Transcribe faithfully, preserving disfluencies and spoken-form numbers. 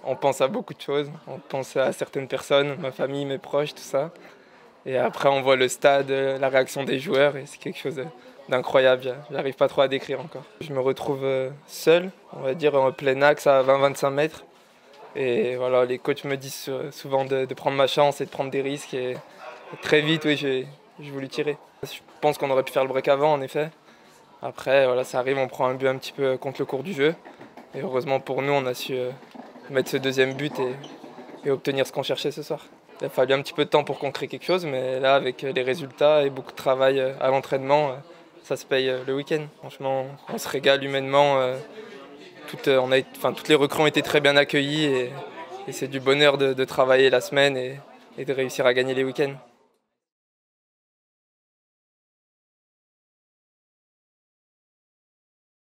On pense à beaucoup de choses, on pense à certaines personnes, ma famille, mes proches, tout ça. Et après on voit le stade, la réaction des joueurs et c'est quelque chose d'incroyable, j'arrive pas trop à décrire encore. Je me retrouve seul, on va dire en plein axe à vingt à vingt-cinq mètres. Et voilà, les coachs me disent souvent de, de prendre ma chance et de prendre des risques. Et très vite, oui, j'ai voulu tirer. Je pense qu'on aurait pu faire le break avant, en effet. Après, voilà, ça arrive, on prend un but un petit peu contre le cours du jeu. Et heureusement pour nous, on a su mettre ce deuxième but et, et obtenir ce qu'on cherchait ce soir. Il a fallu un petit peu de temps pour qu'on crée quelque chose, mais là, avec les résultats et beaucoup de travail à l'entraînement, ça se paye le week-end. Franchement, on se régale humainement. Tout, on a, enfin, toutes les recrues ont été très bien accueillies et, et c'est du bonheur de, de travailler la semaine et, et de réussir à gagner les week-ends.